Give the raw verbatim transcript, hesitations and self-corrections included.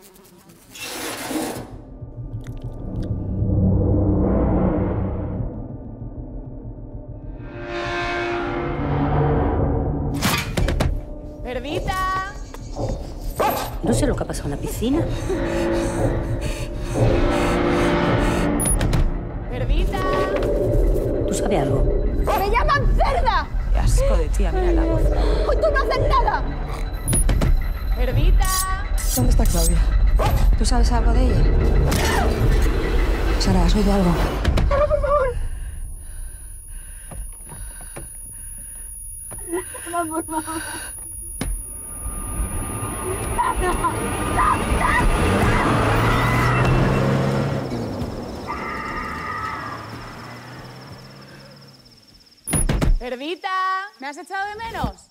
¡Perdita! No sé lo que ha pasado en la piscina. ¡Perdita! ¿Tú sabes algo? ¡Me llaman cerda! ¡Qué asco de tía! Mira el agua. ¡Tú no haces nada! ¡Perdita! ¿Dónde está Claudia? ¿Tú sabes algo de ella? Sara, ¿has oído algo? ¡Sara, por favor! Sara, por favor. ¡Perdita! ¿Me has echado de menos?